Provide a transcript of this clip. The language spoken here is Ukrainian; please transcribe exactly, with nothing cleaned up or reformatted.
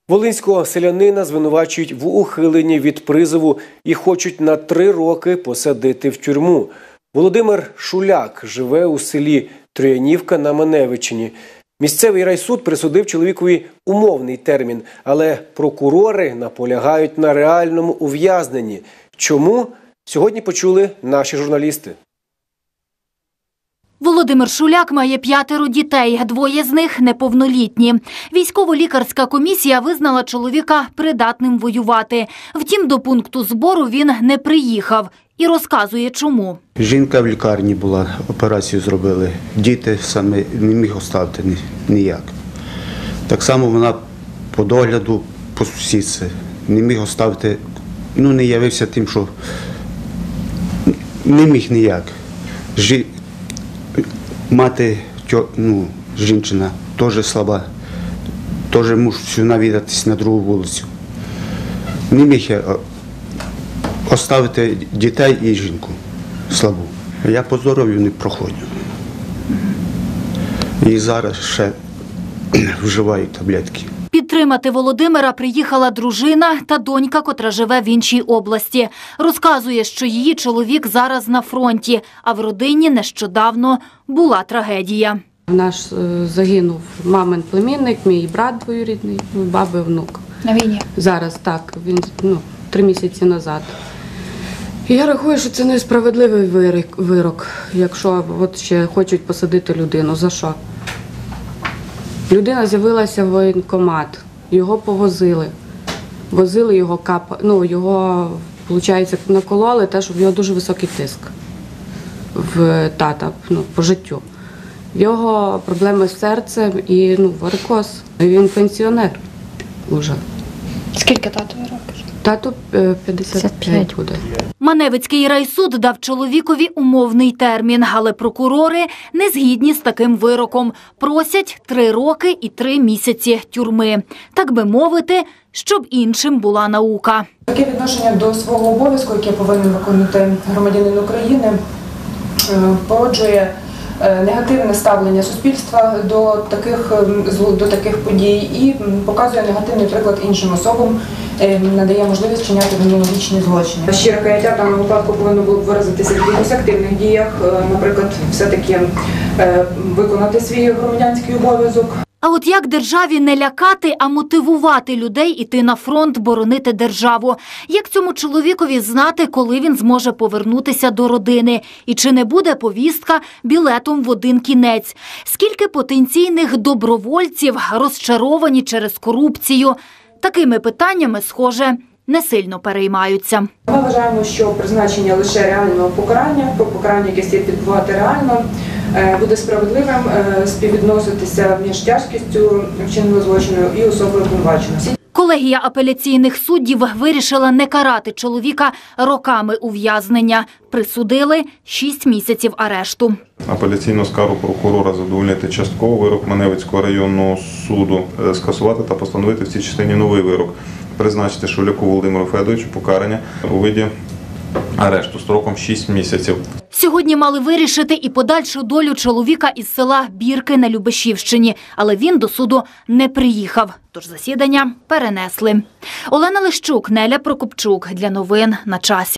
Волинського селянина звинувачують в ухиленні від призову і хочуть на три роки посадити в тюрму. Володимир Шуляк живе у селі Троянівка на Маневичині. Місцевий райсуд присудив чоловікові умовний термін, але прокурори наполягають на реальному ув'язненні. Чому? Сьогодні почули наші журналісти. Володимир Шуляк має п'ятеро дітей, двоє з них неповнолітні. Військово-лікарська комісія визнала чоловіка придатним воювати. Втім, до пункту збору він не приїхав і розказує, чому. Жінка в лікарні була, операцію зробили. Діти саме не міг оставити ніяк. Так само вона по догляду, по сусідці не міг оставити, ну не явився тим, що не міг ніяк. Жі... Мати, ну, жінка, теж слаба, теж мушу навідатись на другу вулицю. Не міг я оставити дітей і жінку слабу. Я по здоров'ю не проходжу. І зараз ще вживаю таблетки. Підтримати Володимира приїхала дружина та донька, котра живе в іншій області. Розказує, що її чоловік зараз на фронті, а в родині нещодавно була трагедія. Наш загинув мамин племінник, мій брат двоюрідний, баби внук. На війні? Зараз так, він ну, три місяці назад. І я рахую, що це несправедливий вирок, якщо от ще хочуть посадити людину. За що? Людина з'явилася в воєнкомат, його повозили, возили його кап, ну його, виходить, накололи те, що в нього дуже високий тиск в тата, ну, по життю. В його проблеми з серцем і ну, варикоз. Він пенсіонер вже. Скільки татові років? Тату п'ятдесят п'ять буде. Маневицький райсуд дав чоловікові умовний термін, але прокурори не згідні з таким вироком. Просять три роки і три місяці тюрми. Так би мовити, щоб іншим була наука. Таке відношення до свого обов'язку, яке повинен виконувати громадянин України, породжує негативне ставлення суспільства до таких, до таких подій і показує негативний приклад іншим особам, надає можливість вчиняти аналогічні злочини. Щире каяття в даному випадку повинно було б виразитися в якихось активних діях, наприклад, все-таки виконати свій громадянський обов'язок. А от як державі не лякати, а мотивувати людей іти на фронт, боронити державу? Як цьому чоловікові знати, коли він зможе повернутися до родини? І чи не буде повістка білетом в один кінець? Скільки потенційних добровольців розчаровані через корупцію? Такими питаннями, схоже, не сильно переймаються. Ми вважаємо, що призначення лише реального покарання, покарання, яке слід відбувати реально, буде справедливим співвідноситися між тяжкістю вчиненого злочину і особою обвинуваченого. Колегія апеляційних суддів вирішила не карати чоловіка роками ув'язнення. Присудили шість місяців арешту. Апеляційну скаргу прокурора задовольнити частково, вирок Маневицького районного суду скасувати та постановити в цій частині новий вирок. Призначити Шуляку Володимиру Федоровичу покарання у виді арешту строком шість місяців. Сьогодні мали вирішити і подальшу долю чоловіка із села Бірки на Любешівщині, але він до суду не приїхав, тож засідання перенесли. Олена Лищук, Неля Прокопчук. Для новин на часі.